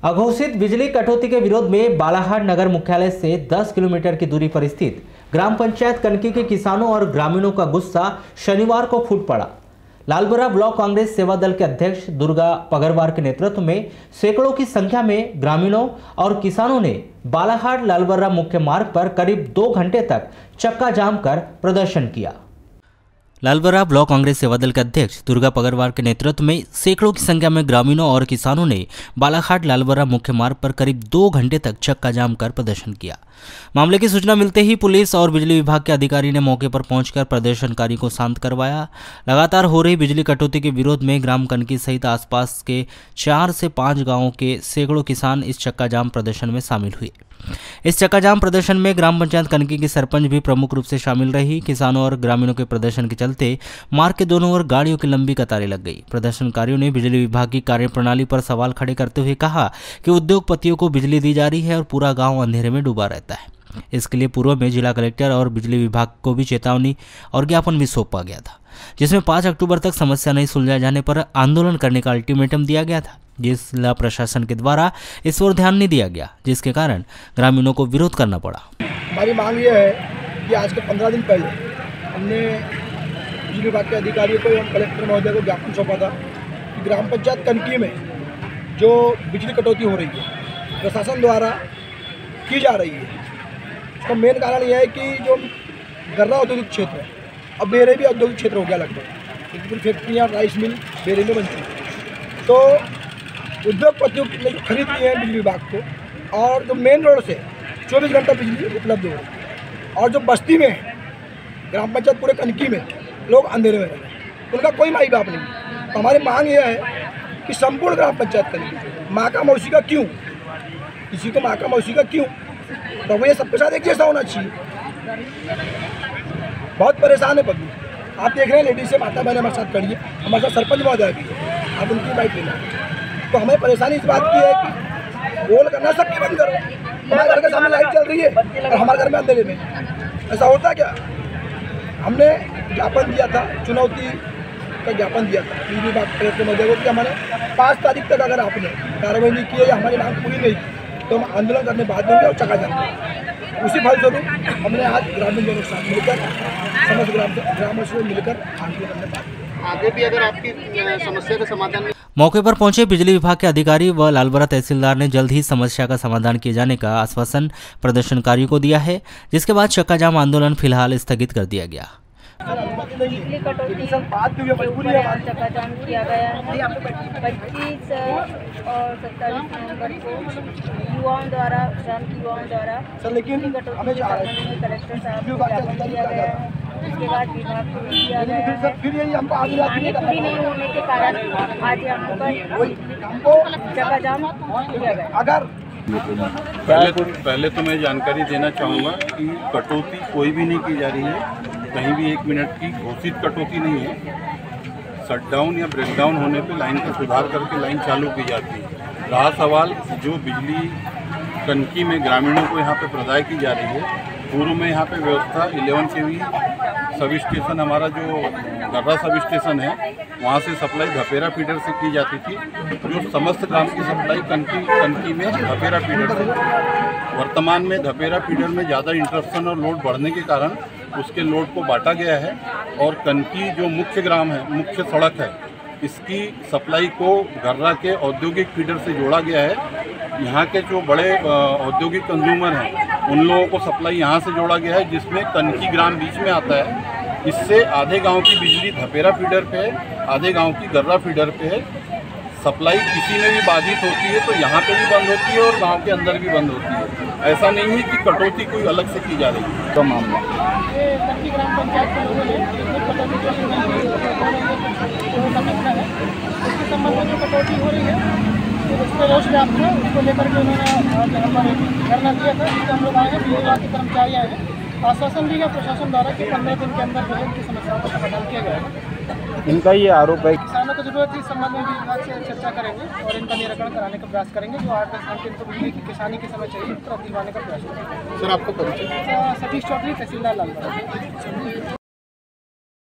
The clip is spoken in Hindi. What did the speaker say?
अघोषित बिजली कटौती के विरोध में बालाघाट नगर मुख्यालय से 10 किलोमीटर की दूरी पर स्थित ग्राम पंचायत कनकी के किसानों और ग्रामीणों का गुस्सा शनिवार को फूट पड़ा। लालबरा ब्लॉक कांग्रेस सेवा दल के अध्यक्ष दुर्गा पगरवार के नेतृत्व में सैकड़ों की संख्या में ग्रामीणों और किसानों ने बालाघाट लालबरा मुख्य मार्ग पर करीब 2 घंटे तक चक्का जाम कर प्रदर्शन किया। लालबरा ब्लॉक कांग्रेस सेवा दल के अध्यक्ष दुर्गा पगरवार के नेतृत्व में सैकड़ों की संख्या में ग्रामीणों और किसानों ने बालाघाट लालबरा मुख्य मार्ग पर करीब 2 घंटे तक चक्का जाम कर प्रदर्शन किया। मामले की सूचना मिलते ही पुलिस और बिजली विभाग के अधिकारी ने मौके पर पहुंचकर प्रदर्शनकारी को शांत करवाया। लगातार हो रही बिजली कटौती के विरोध में ग्राम कनकी सहित आसपास के 4 से 5 गांवों के सैकड़ों किसान इस चक्का जाम प्रदर्शन में शामिल हुए। इस चक्का जाम प्रदर्शन में ग्राम पंचायत कनकी की सरपंच भी प्रमुख रूप से शामिल रही। किसानों और ग्रामीणों के प्रदर्शन के चलते मार्ग के दोनों ओर गाड़ियों की लंबी कतारें लग गई। प्रदर्शनकारियों ने बिजली विभाग की कार्यप्रणाली पर सवाल खड़े करते हुए कहा कि उद्योगपतियों को बिजली दी जा रही है और पूरा गांव अंधेरे में डूबा रहता है। इसके लिए पूर्व में जिला कलेक्टर और बिजली विभाग को भी चेतावनी और ज्ञापन भी सौंपा गया था, जिसमें 5 अक्टूबर तक समस्या नहीं सुलझाए जाने पर आंदोलन करने का अल्टीमेटम दिया गया था। जिला प्रशासन के द्वारा इस ओर ध्यान नहीं दिया गया, जिसके कारण ग्रामीणों को विरोध करना पड़ा। हमारी मांग ये है कि आज के 15 दिन पहले हमने बिजली विभाग के अधिकारियों को एवं कलेक्टर महोदय को ज्ञापन सौंपा था कि ग्राम पंचायत कनकी में जो बिजली कटौती हो रही है प्रशासन द्वारा की जा रही है, उसका मेन कारण यह है कि जो गर्रा औद्योगिक क्षेत्र है, अब बेरे भी औद्योगिक क्षेत्र हो गया लगभग, फैक्ट्रियाँ राइस मिल बेरे में बनती हैं, तो उद्योगपतियों ने जो खरीद लिए हैं बिजली विभाग को, और जो मेन रोड से 24 घंटा बिजली उपलब्ध हो रही है, और जो बस्ती में ग्राम पंचायत पूरे कनकी में लोग अंधेरे में रह रहे हैं, उनका कोई माई बाप नहीं। तो हमारी मांग यह है कि संपूर्ण ग्राम पंचायत कनकी माँ का मौसी का क्यों, किसी को माँ का मौसी का क्यों, तो वो ये सबके साथ एक जैसा होना चाहिए। बहुत परेशान है पब्लिक, आप देख रहे हैं लेडीज से माता बहन हमारे साथ खड़ी है, हमारे साथ सरपंच महोदय भी है, आप उनकी बाइक लेना। तो हमें परेशानी इस बात की है कि गोल करना सबकी बंद करो। हमारे घर के सामने लाइट चल रही है और हमारे घर में अंधेरे में, ऐसा होता क्या? हमने ज्ञापन दिया था, चुनौती का ज्ञापन दिया था बिजली विभाग कलेक्टर महोदय को कि हमारे 5 तारीख तक अगर आपने कार्रवाई नहीं की है या हमारी मांग पूरी नहीं की तो हम आंदोलन करने बाद होंगे और चक्का जाएंगे। उसी फलस्वरूप हमने आज ग्रामीण जनों के साथ मिलकर समस्त ग्रामों से मिलकर आंदोलन करने बाद आगे भी अगर आपकी समस्या का समाधान। मौके पर पहुंचे बिजली विभाग के अधिकारी व लालबरा तहसीलदार ने जल्द ही समस्या का समाधान किए जाने का आश्वासन प्रदर्शनकारियों को दिया है, जिसके बाद चक्का जाम आंदोलन फिलहाल स्थगित कर दिया गया। बिजली कटौती चक्का जाम किया गया है 25 और 27 नवंबर को युवाओं द्वारा, ग्राम के युवाओं द्वारा बिजली कटौती के संबंध में कलेक्टर साहब को ज्ञापन दिया गया है। उसके बाद विभाग को दिया गया है। मांगे पूरी नहीं होने के कारण आज यहाँ पर चक्का जाम किया गया। पहले तो मैं जानकारी देना चाहूँगा कि कटौती कोई भी नहीं की जा रही है, कहीं भी 1 मिनट की घोषित कटौती नहीं है। शटडाउन या ब्रेकडाउन होने पे लाइन का सुधार करके लाइन चालू की जाती है। रहा सवाल जो बिजली कनकी में ग्रामीणों को यहाँ पे प्रदाय की जा रही है, पूर्व में यहाँ पे व्यवस्था 11 KV सब स्टेशन, हमारा जो गर्रा सब स्टेशन है वहाँ से सप्लाई धपेरा फीडर से की जाती थी, जो समस्त ग्राम की सप्लाई कनकी में धपेरा फीडर से। वर्तमान में धपेरा फीडर में ज़्यादा इंटरप्शन और लोड बढ़ने के कारण उसके लोड को बांटा गया है और कनकी जो मुख्य ग्राम है, मुख्य सड़क है, इसकी सप्लाई को गर्रा के औद्योगिक फीडर से जोड़ा गया है। यहाँ के जो बड़े औद्योगिक कंज्यूमर हैं उन लोगों को सप्लाई यहाँ से जोड़ा गया है, जिसमें कनकी ग्राम बीच में आता है। इससे आधे गांव की बिजली धपेरा फीडर पे है, आधे गांव की गर्रा फीडर पे है। सप्लाई किसी में भी बाधित होती है तो यहाँ पे भी बंद होती है और गांव के अंदर भी बंद होती है। ऐसा नहीं है कि कटौती कोई अलग से की जा रही है। तो मामला कनकी ग्राम पंचायत के लोगों ने कटौती उसके संबंध में जो कटौती हो रही है उसको रोष व्याप्त है, उसको लेकर के उन्होंने यहाँ पर धरना दिया था। जिससे हम लोग आए हैं, विभाग के कर्मचारी आए हैं, आश्वासन दिया प्रशासन द्वारा कि 15 दिन के अंदर जो है उनकी समस्याओं का समाधान किया जाएगा। इनका ये आरोप है किसानों को जरूरत है, इस संबंध में भी विभाग से चर्चा करेंगे और इनका निराकरण कराने का प्रयास करेंगे। जो 8-10 घंटे इनको बिजली की किसानी के समय चाहिए तुरंत दिलवाने का प्रयास करेंगे। सर आपको परिचय? सतीश चौधरी, तहसीलदार लालबरा।